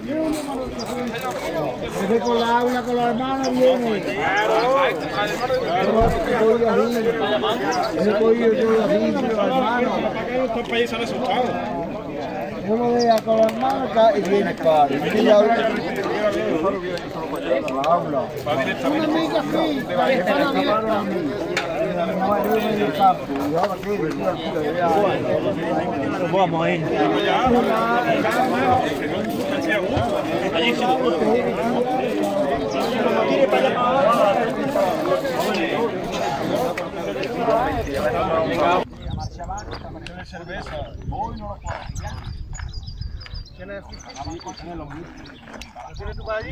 Ese con la aula, con la hermana viene. Ese cogido yo así, con la hermana. Estos países han asustado. Uno de ella con la hermana y viene caro. Y la aula. Una amiga así, para estar abierta. Vamos a ir. Allí sí ¿Tienes tú para allí?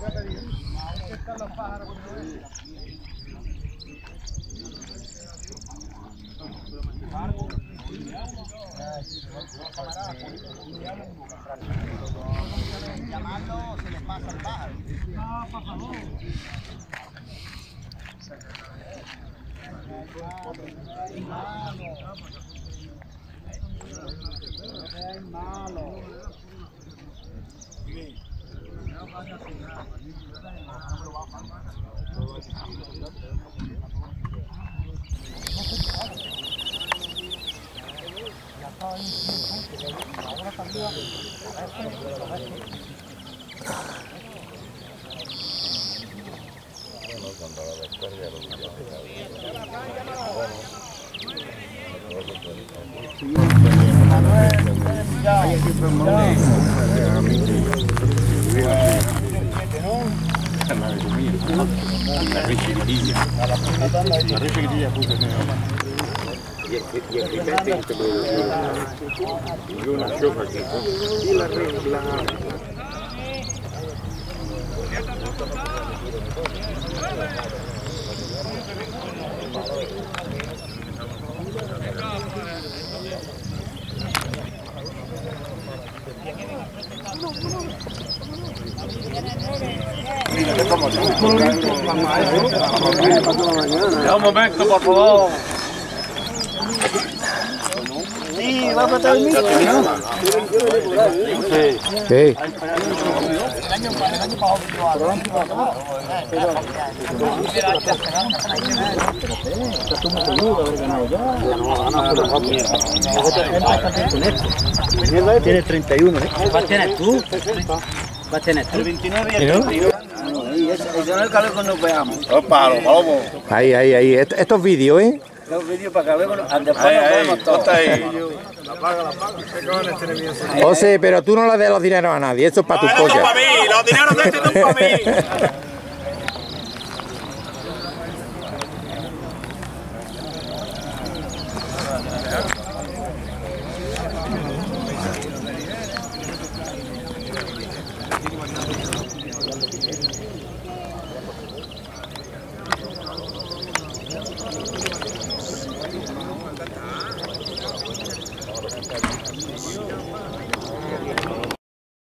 Llamarlo se les pasa el pájaro. No, por favor. Es malo. Y el ripete y una chofa que y la regla. Ya un momento, por favor. Sí, va a matar el mismo. Sí. Sí. El año pasado. Tienes 31, ¿eh? ¿Vas a tener tú? ¿Vas a tener tú? El 29 y el 31. Eso no es que luego nos veamos. Vamos. Ahí. Estos vídeos, ¿eh? Los vídeos para que luego después nos vemos todos. José, pero tú no le des los dineros a nadie, esto es para tus Eso pollas. para mí, los dineros de este son para mí.